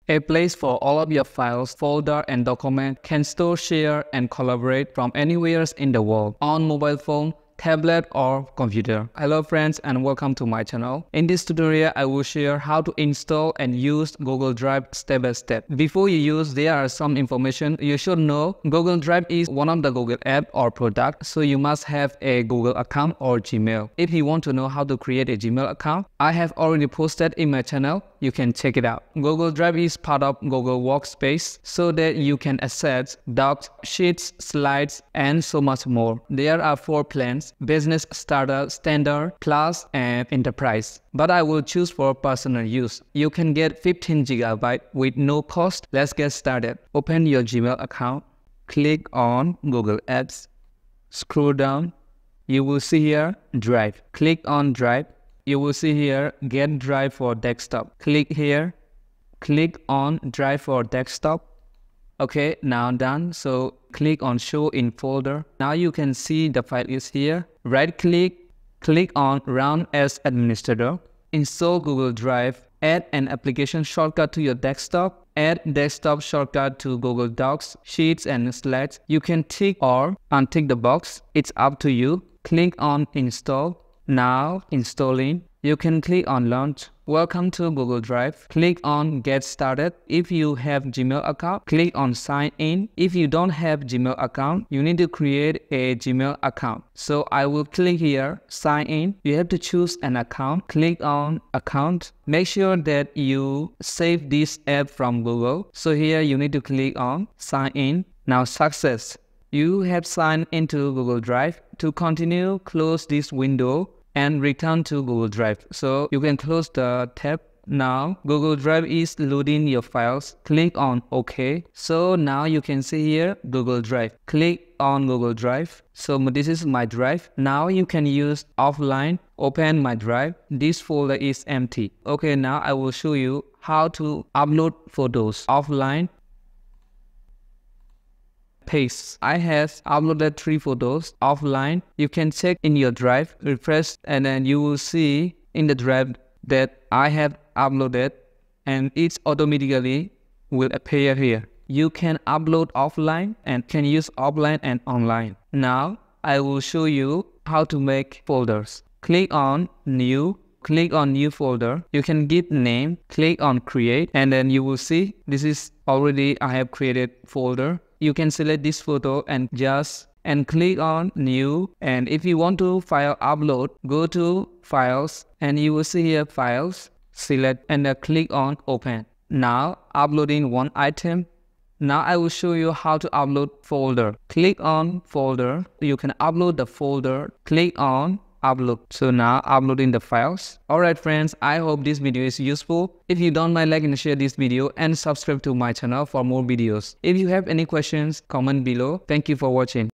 A place for all of your files, folder, and document can store, share, and collaborate from anywhere in the world, on mobile phone, tablet, or computer. Hello friends, and welcome to my channel. In this tutorial, I will share how to install and use Google Drive step by step. Before you use, there are some information you should know. Google Drive is one of the Google app or product, so you must have a Google account or Gmail. If you want to know how to create a Gmail account, I have already posted in my channel. You can check it out. Google Drive is part of Google Workspace so that you can access docs, sheets, slides, and so much more. There are 4 plans: Business, Starter, Standard, Plus, and Enterprise. But I will choose for personal use. You can get 15 GB with no cost. Let's get started. Open your Gmail account. Click on Google Apps. Scroll down. You will see here Drive. Click on Drive. You will see here Get Drive for Desktop. Click here. Click on Drive for Desktop. Okay, now done. So click on Show in Folder. Now you can see the file is here. Right click. Click on Run as Administrator. Install Google Drive. Add an application shortcut to your desktop. Add desktop shortcut to Google Docs, Sheets, and Slides. You can tick or untick the box. It's up to you. Click on Install. Now installing. You can click on Launch. Welcome to Google Drive. Click on Get Started. If you have Gmail account, click on Sign In. If you don't have Gmail account, you need to create a Gmail account. So I will click here, Sign In. You have to choose an account. Click on Account. Make sure that you save this app from Google. So here you need to click on Sign In. Now success. You have signed into Google Drive. To continue, close this window and return to Google Drive. So you can close the tab. Now Google Drive is loading your files. Click on OK. So now you can see here Google Drive. Click on Google Drive. So this is my drive. Now you can use offline. Open my drive. This folder is empty. Okay, now I will show you how to upload photos offline. Paste. I have uploaded 3 photos offline. You can check in your drive, refresh, and then you will see in the drive that I have uploaded, and it automatically will appear here. You can upload offline and can use offline and online. Now I will show you how to make folders. Click on New. Click on New Folder. You can give name. Click on Create, and then you will see this is already I have created folder. You can select this photo and click on New. And if you want to file upload, go to Files, and you will see here Files. Select and then click on Open. Now uploading one item. Now I will show you how to upload folder. Click on Folder. You can upload the folder. Click on Upload. So now uploading the files. Alright friends, I hope this video is useful. If you don't mind, like and share this video and subscribe to my channel for more videos. If you have any questions, comment below. Thank you for watching.